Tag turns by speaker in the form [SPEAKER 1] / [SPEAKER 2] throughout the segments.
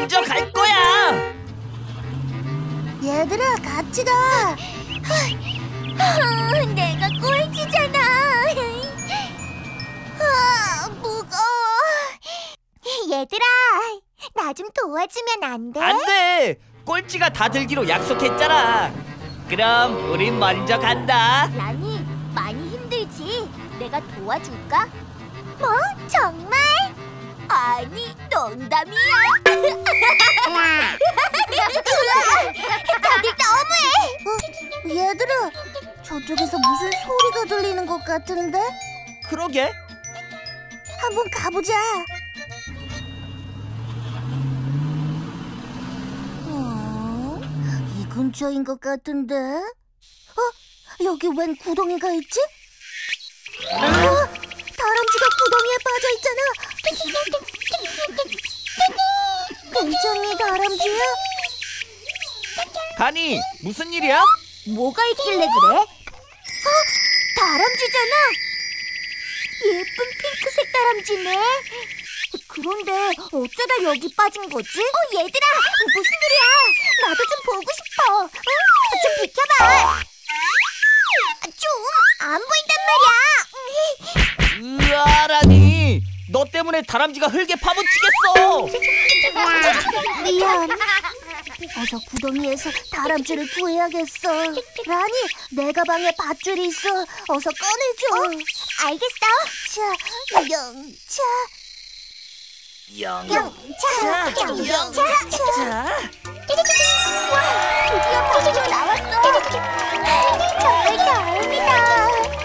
[SPEAKER 1] 먼저 갈 거야.
[SPEAKER 2] 얘들아, 같이 가. 내가 꼴찌잖아. 무거워. 얘들아, 나 좀 도와주면 안 돼?
[SPEAKER 1] 안 돼. 꼴찌가 다 들기로 약속했잖아. 그럼 우린 먼저 간다.
[SPEAKER 2] 라니, 많이 힘들지? 내가 도와줄까? 뭐? 정말? 아니, 농담이야. 다들 너무해. 얘들아, 저쪽에서 무슨 소리가 들리는 것 같은데?
[SPEAKER 1] 그러게.
[SPEAKER 2] 한번 가보자. 이 근처인 것 같은데? 여기 웬 구덩이가 있지? 다람쥐가 구덩이에 빠져 있잖아. 괜찮니, 다람쥐야?
[SPEAKER 1] 가니, 무슨 일이야?
[SPEAKER 2] 뭐가 있길래 그래? 다람쥐잖아. 예쁜 핑크색 다람쥐네. 그런데 어쩌다 여기 빠진 거지? 얘들아, 무슨 일이야? 나도 좀 보고 싶어. 좀 비켜봐. 좀 안 보인단 말이야.
[SPEAKER 1] 으아, 라니. 너 때문에 다람쥐가 흙에 파묻히겠어.
[SPEAKER 2] 미안. 어서 구덩이에서 다람쥐를 구해야겠어. 라니, 내 가방에 밧줄이 있어. 어서 꺼내줘. 알겠어. 자, 영차. 영차. 와, 드디어 밧줄 나왔어. 정말 다행이다.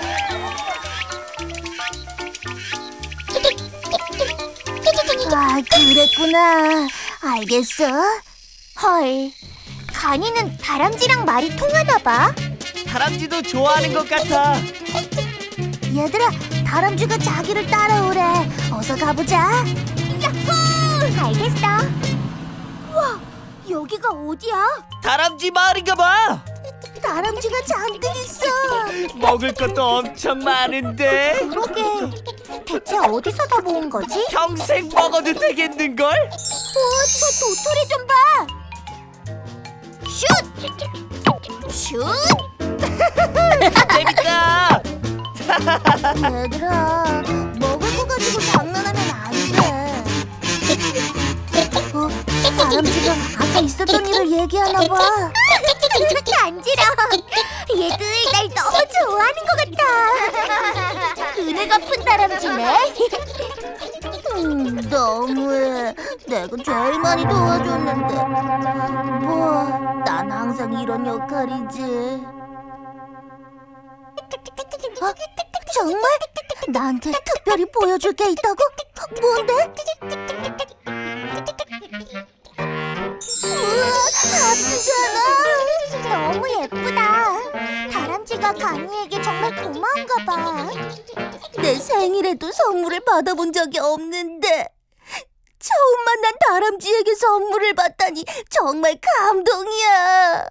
[SPEAKER 2] 그랬구나. 알겠어. 헐, 가니는 다람쥐랑 말이 통하나 봐.
[SPEAKER 1] 다람쥐도 좋아하는 것 같아.
[SPEAKER 2] 얘들아, 다람쥐가 자기를 따라오래. 어서 가보자. 야호! 알겠어. 우와, 여기가 어디야?
[SPEAKER 1] 다람쥐 마을인가 봐.
[SPEAKER 2] 다람쥐가 잔뜩 있어.
[SPEAKER 1] 먹을 것도 엄청 많은데.
[SPEAKER 2] 그러게, 대체 어디서 다 모은 거지?
[SPEAKER 1] 평생 먹어도 되겠는걸?
[SPEAKER 2] 오, 저 도토리 좀 봐. 슛! 슛!
[SPEAKER 1] 재밌다.
[SPEAKER 2] 얘들아, 먹을 거 가지고 장난하면 안 돼. 다람쥐가 아까 있었던 일을 얘기하나 봐. 간지러워. 얘들 날 너무 좋아하는 것 같아. 은혜 갚은 다람쥐네. 너무해. 내가 제일 많이 도와줬는데. 뭐, 난 항상 이런 역할이지. 정말? 나한테 특별히 보여줄 게 있다고? 뭔데? 우와, 하트잖아. 너무 예쁘다. 다람쥐가 가니에게 정말 고마운가 봐. 내 생일에도 선물을 받아본 적이 없는데 처음 만난 다람쥐에게 선물을 받다니 정말 감동이야.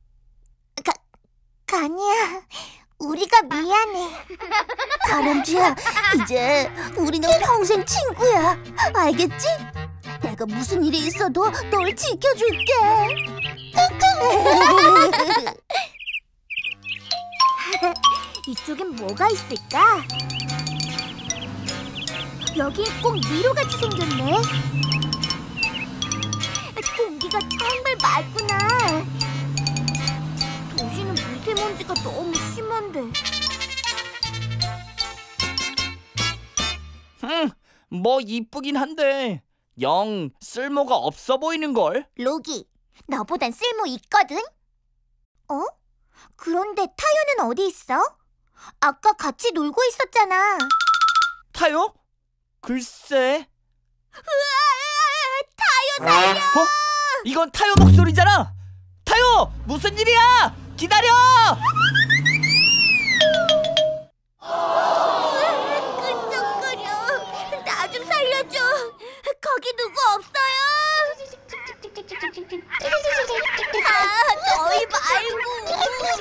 [SPEAKER 2] 가니야, 우리가 미안해. 다람쥐야, 이제 우리는 평생 친구야. 알겠지? 내가 무슨 일이 있어도 널 지켜줄게. 이쪽엔 뭐가 있을까? 여기 꼭 미로같이 생겼네. 공기가 정말 맑구나. 도시는 미세먼지가 너무 심한데.
[SPEAKER 1] 뭐 이쁘긴 한데 영 쓸모가 없어 보이는걸?
[SPEAKER 2] 로기, 너보단 쓸모 있거든? 어? 그런데 타요는 어디 있어? 아까 같이 놀고 있었잖아.
[SPEAKER 1] 타요? 글쎄.
[SPEAKER 2] 타요 살려!
[SPEAKER 1] 이건 타요 목소리잖아. 타요! 무슨 일이야? 기다려!
[SPEAKER 2] 끈적거려. 나 좀 살려줘. 거기 누구 없어요? 너희 말고.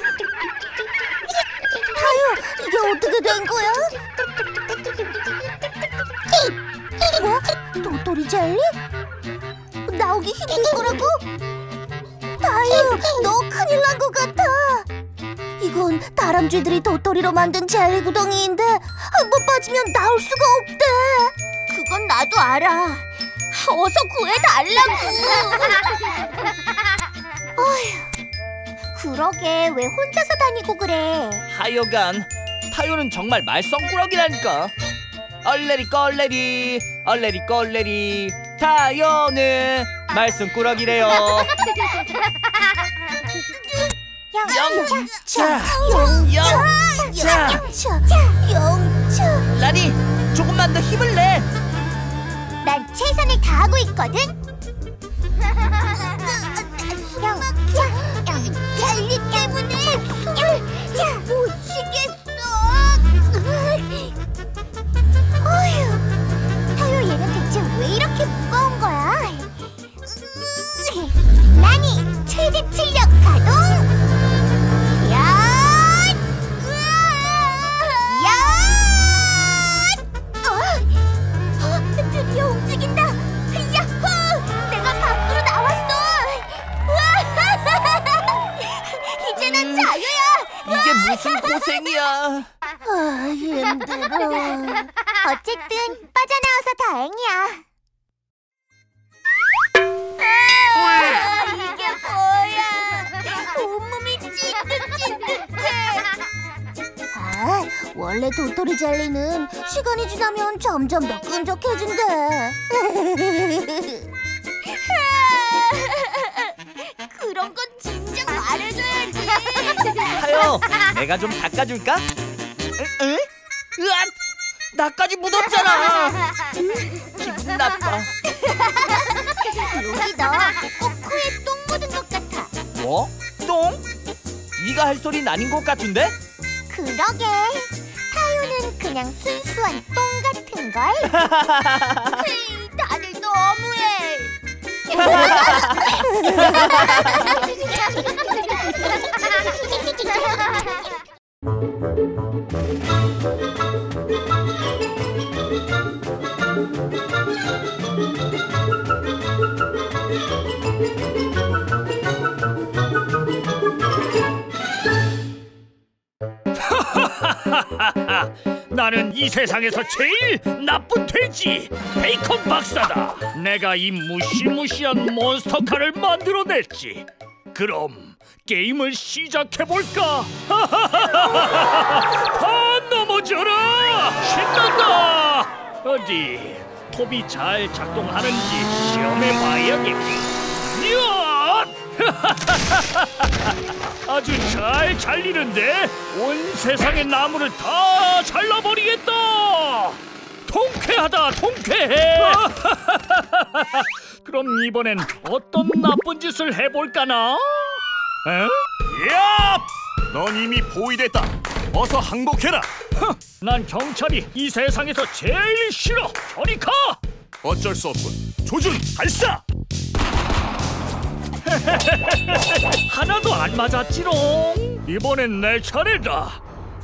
[SPEAKER 2] 타요, 이게 어떻게 된 거야? 뭐? 도토리 젤리? 나 나오기 힘들 거라고? 타요, 너 큰일 난 것 같아. 이건 다람쥐들이 도토리로 만든 젤리 구덩이인데 한 번 빠지면 나올 수가 없대. 그건 나도 알아. 어서 구해달라고. 어휴, 그러게 왜 혼자서 다니고 그래?
[SPEAKER 1] 하여간 타요는 정말 말썽꾸러기라니까. 얼레리 껄레리 얼레리 껄레리 타요는 말썽꾸러기래요. 영차
[SPEAKER 2] 영차.
[SPEAKER 1] 라니, 조금만 더 힘을 내.
[SPEAKER 2] 난 최선을 다하고 있거든. 젤리 때문에 숨을 못 쉬겠어. 어휴, 타요 얘는 대체 왜 이렇게 무거운 거야? 라니, 최대 출력 가동. 드디어 움직인다. 야호! 내가 밖으로 나왔어. 이제 난 자유야.
[SPEAKER 1] 이게 무슨 고생이야.
[SPEAKER 2] 힘들어. 어쨌든 빠져나와서 다행이야. 이게 뭐야? 온몸이 찐득찐득해. 원래 도토리 젤리는 시간이 지나면 점점 더 끈적해진대. 그런 건 진작 말해줘야지.
[SPEAKER 1] 타요, 내가 좀 닦아줄까? 응? 으악! 나까지 묻었잖아. 기분 나빠.
[SPEAKER 2] 여기 너 꼭 코에 똥 묻은 것 같아.
[SPEAKER 1] 뭐? 똥? 네가 할 소린 아닌 것 같은데?
[SPEAKER 2] 그러게. 타요는 그냥 순수한 똥 같은걸? 다들 너무해.
[SPEAKER 3] 나는 이 세상에서 제일 나쁜 돼지 베이컨 박사다. 내가 이 무시무시한 몬스터카를 만들어냈지. 그럼 게임을 시작해볼까? 다 넘어져라! 신난다! 어디 톱이 잘 작동하는지 시험해봐야겠지. 이야! 아주 잘 잘리는데? 온 세상의 나무를 다 잘라버리겠다! 통쾌하다, 통쾌해! 그럼 이번엔 어떤 나쁜 짓을 해볼까나?
[SPEAKER 4] 야! 넌 이미 포위됐다. 어서 항복해라.
[SPEAKER 3] 난 경찰이 이 세상에서 제일 싫어! 저리 가!
[SPEAKER 4] 어쩔 수 없군. 조준 발사!
[SPEAKER 3] 하나도 안 맞았지롱. 이번엔 내 차례다.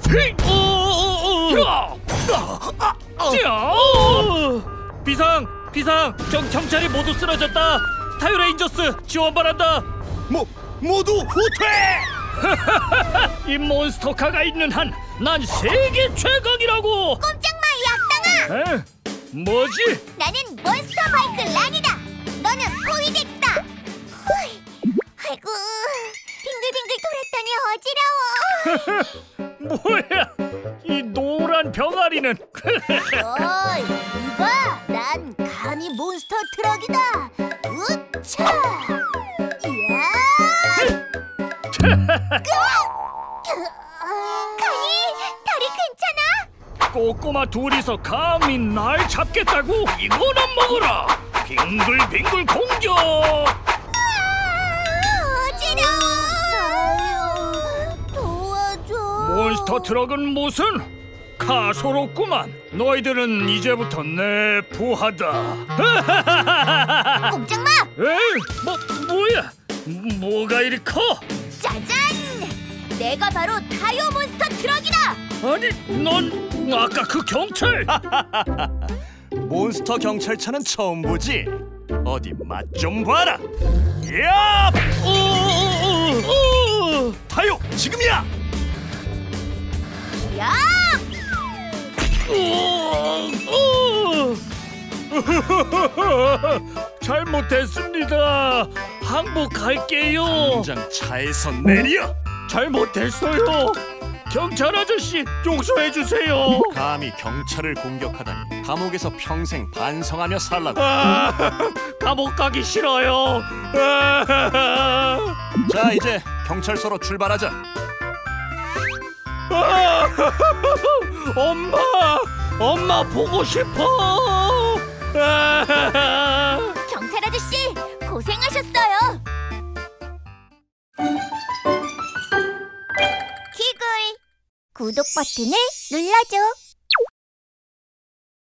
[SPEAKER 3] 비상! 경찰이 모두 쓰러졌다. 타요 레인저스 지원 바란다.
[SPEAKER 4] 모두 후퇴!
[SPEAKER 3] 이 몬스터카가 있는 한 난 세계 최강이라고.
[SPEAKER 2] 꼼짝마, 이 악당아.
[SPEAKER 3] 뭐지?
[SPEAKER 2] 나는 몬스터 바이크 란이다. 너는 포위됐다. 아이고, 빙글빙글 돌았더니 어지러워.
[SPEAKER 3] 뭐야? 이 노란 병아리는.
[SPEAKER 2] 어이, 이봐, 난 감히 몬스터 트럭이다. 으차! 이야! 가니, 다리 괜찮아?
[SPEAKER 3] 꼬꼬마 둘이서 감히 날 잡겠다고? 이거나 먹어라. 빙글빙글 공격.
[SPEAKER 2] 어지러워. 도와줘.
[SPEAKER 3] 몬스터 트럭은 무슨? 가소롭구만. 너희들은 이제부터 내 부하다.
[SPEAKER 2] 꼼짝마!
[SPEAKER 3] 에이, 뭐야? 뭐가 이리 커?
[SPEAKER 2] 짜잔! 내가 바로 타요 몬스터 트럭이다.
[SPEAKER 3] 아니, 넌 아까 그 경찰.
[SPEAKER 4] 몬스터 경찰차는 처음 보지? 어디 맛 좀 봐라. 야! 타요, 지금이야.
[SPEAKER 2] 야!
[SPEAKER 3] 잘못했습니다. 항복할게요.
[SPEAKER 4] 당장 차에서 내려.
[SPEAKER 3] 잘못했어요. 경찰 아저씨 용서해 주세요.
[SPEAKER 4] 감히 경찰을 공격하다니 감옥에서 평생 반성하며 살라고.
[SPEAKER 3] 감옥 가기 싫어요.
[SPEAKER 4] 자, 이제 경찰서로 출발하자.
[SPEAKER 3] 엄마 보고 싶어.
[SPEAKER 2] 경찰 아저씨, 고생하셨어요. 키글, 구독 버튼을 눌러줘.